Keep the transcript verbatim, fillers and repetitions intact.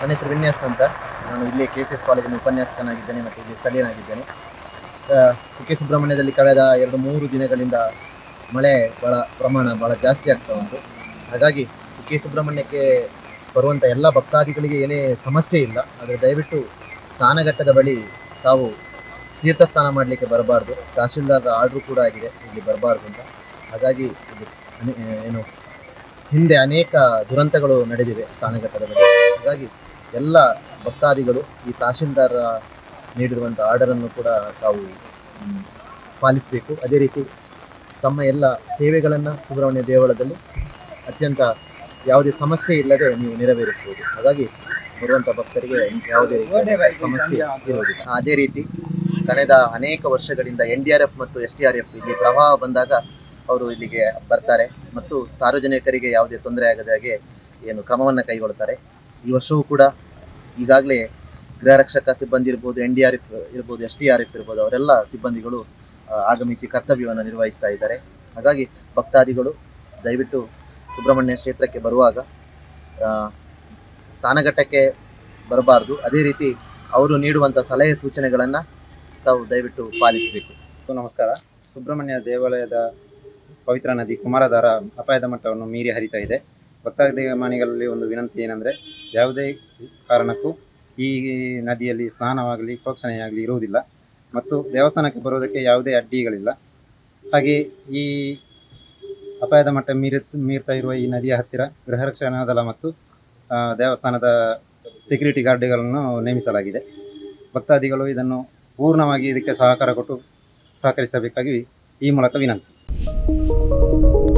ನನ್ನ ಹೆಸರು ವಿನ್ಯಾಸ್ ಅಂತ. ನಾನು ಇಲ್ಲಿ ಕೆ ಸಿ ಎಸ್ ಕಾಲೇಜಿನ ಉಪನ್ಯಾಸಕನಾಗಿದ್ದೇನೆ ಮತ್ತು ಇಲ್ಲಿ ಸ್ಥಳೀಯನಾಗಿದ್ದೇನೆ. ಕುಕ್ಕೆ ಸುಬ್ರಹ್ಮಣ್ಯದಲ್ಲಿ ಕಳೆದ ಎರಡು ಮೂರು ದಿನಗಳಿಂದ ಮಳೆ ಭಾಳ ಪ್ರಮಾಣ ಭಾಳ ಜಾಸ್ತಿ ಆಗ್ತಾ ಉಂಟು. ಹಾಗಾಗಿ ಕುಕ್ಕೆ ಸುಬ್ರಹ್ಮಣ್ಯಕ್ಕೆ ಬರುವಂಥ ಎಲ್ಲ ಭಕ್ತಾದಿಗಳಿಗೆ ಏನೇ ಸಮಸ್ಯೆ ಇಲ್ಲ. ಆದರೆ ದಯವಿಟ್ಟು ಸ್ನಾನಘಟ್ಟದ ಬಳಿ ತಾವು ತೀರ್ಥ ಸ್ನಾನ ಮಾಡಲಿಕ್ಕೆ ಬರಬಾರ್ದು. ತಹಶೀಲ್ದಾರ್ ಆರ್ಡ್ರು ಕೂಡ ಆಗಿದೆ ಇಲ್ಲಿ ಬರಬಾರ್ದು ಅಂತ. ಹಾಗಾಗಿ ಇದು ಏನು ಹಿಂದೆ ಅನೇಕ ದುರಂತಗಳು ನಡೆದಿವೆ ಸ್ನಾನಘಟ್ಟದ ಬಳಿ. ಹಾಗಾಗಿ ಎಲ್ಲ ಭಕ್ತಾದಿಗಳು ಈ ತಹಶೀಲ್ದಾರ್ ನೀಡಿರುವಂಥ ಆರ್ಡರನ್ನು ಕೂಡ ತಾವು ಪಾಲಿಸಬೇಕು. ಅದೇ ರೀತಿ ತಮ್ಮ ಎಲ್ಲ ಸೇವೆಗಳನ್ನು ಸುಬ್ರಹ್ಮಣ್ಯ ದೇವಳದಲ್ಲಿ ಅತ್ಯಂತ ಯಾವುದೇ ಸಮಸ್ಯೆ ಇಲ್ಲದೆ ನೀವು ನೆರವೇರಿಸ್ಬೋದು. ಹಾಗಾಗಿ ಬರುವಂಥ ಭಕ್ತರಿಗೆ ಯಾವುದೇ ಸಮಸ್ಯೆ ಇರುವುದಿಲ್ಲ. ಅದೇ ರೀತಿ ಕಳೆದ ಅನೇಕ ವರ್ಷಗಳಿಂದ ಎನ್ ಡಿ ಆರ್ ಎಫ್ ಮತ್ತು ಎಸ್ ಡಿ ಆರ್ ಎಫ್ ಇಲ್ಲಿ ಪ್ರವಾಹ ಬಂದಾಗ ಅವರು ಇಲ್ಲಿಗೆ ಬರ್ತಾರೆ ಮತ್ತು ಸಾರ್ವಜನಿಕರಿಗೆ ಯಾವುದೇ ತೊಂದರೆ ಆಗದ ಹಾಗೆ ಏನು ಕ್ರಮವನ್ನು ಕೈಗೊಳ್ತಾರೆ. ಈ ವರ್ಷವೂ ಕೂಡ ಈಗಾಗಲೇ ಗೃಹ ರಕ್ಷಕ ಸಿಬ್ಬಂದಿ ಇರ್ಬೋದು, ಎನ್ ಡಿ ಆರ್ ಎಫ್ ಇರ್ಬೋದು, ಎಸ್ ಡಿ ಆರ್ ಎಫ್ ಇರ್ಬೋದು, ಅವರೆಲ್ಲ ಸಿಬ್ಬಂದಿಗಳು ಆಗಮಿಸಿ ಕರ್ತವ್ಯವನ್ನು ನಿರ್ವಹಿಸ್ತಾ ಇದ್ದಾರೆ. ಹಾಗಾಗಿ ಭಕ್ತಾದಿಗಳು ದಯವಿಟ್ಟು ಸುಬ್ರಹ್ಮಣ್ಯ ಕ್ಷೇತ್ರಕ್ಕೆ ಬರುವಾಗ ಸ್ನಾನಘಟ್ಟಕ್ಕೆ ಬರಬಾರ್ದು. ಅದೇ ರೀತಿ ಅವರು ನೀಡುವಂಥ ಸಲಹೆ ಸೂಚನೆಗಳನ್ನು ತಾವು ದಯವಿಟ್ಟು ಪಾಲಿಸಬೇಕು. ನಮಸ್ಕಾರ. ಸುಬ್ರಹ್ಮಣ್ಯ ದೇವಾಲಯದ ಪವಿತ್ರ ನದಿ ಕುಮಾರಧಾರ ಅಪಾಯದ ಮಟ್ಟವನ್ನು ಮೀರಿ ಹರಿತಾ ಇದೆ. ಭಕ್ತಾದಿಮಾನಿಗಳಲ್ಲಿ ಒಂದು ವಿನಂತಿ ಏನಂದರೆ, ಯಾವುದೇ ಕಾರಣಕ್ಕೂ ಈ ನದಿಯಲ್ಲಿ ಸ್ನಾನವಾಗಲಿ ಪ್ರೋಕ್ಷಣೆಯಾಗಲಿ ಇರುವುದಿಲ್ಲ ಮತ್ತು ದೇವಸ್ಥಾನಕ್ಕೆ ಬರುವುದಕ್ಕೆ ಯಾವುದೇ ಅಡ್ಡಿಗಳಿಲ್ಲ. ಹಾಗೆ ಈ ಅಪಾಯದ ಮಟ್ಟ ಮೀರಿ ಮೀರ್ತಾ ಇರುವ ಈ ನದಿಯ ಹತ್ತಿರ ಗೃಹ ರಕ್ಷಣಾ ದಳ ಮತ್ತು ದೇವಸ್ಥಾನದ ಸೆಕ್ಯೂರಿಟಿ ಗಾರ್ಡ್ಗಳನ್ನು ನೇಮಿಸಲಾಗಿದೆ. ಭಕ್ತಾದಿಗಳು ಇದನ್ನು ಪೂರ್ಣವಾಗಿ ಇದಕ್ಕೆ ಸಹಕಾರ ಕೊಟ್ಟು ಸಹಕರಿಸಬೇಕಾಗಿ ಈ ಮೂಲಕ ವಿನಂತಿ.